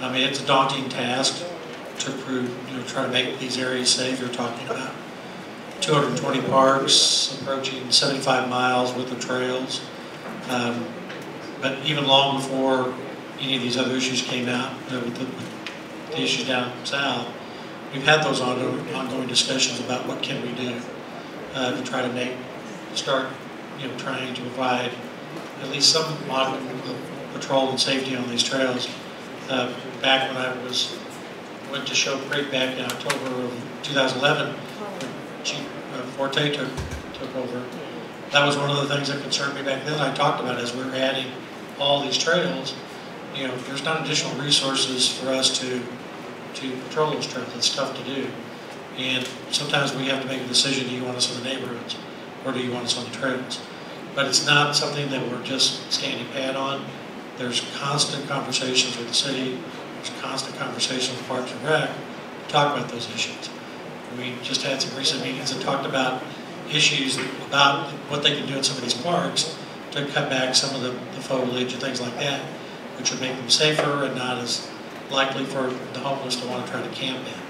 I mean, it's a daunting task to try to make these areas safe. You're talking about 220 parks, approaching 75 miles worth of trails. But even long before any of these other issues came out, with the issues down south, we've had those ongoing discussions about what can we do to try to start trying to provide at least some model of patrol and safety on these trails. Back when I went to Show Creek back in October of 2011, Chief Forte took over. That was one of the things that concerned me back then. I talked about as we were adding all these trails. There's not additional resources for us to patrol those trails. It's tough to do, and sometimes we have to make a decision: do you want us in the neighborhoods, or do you want us on the trails? But it's not something that we're just standing pat on. There's constant conversations with the city. There's constant conversations with Parks and Rec to talk about those issues. We just had some recent meetings that talked about issues about what they can do in some of these parks to cut back some of the foliage and things like that, which would make them safer and not as likely for the homeless to want to try to camp in.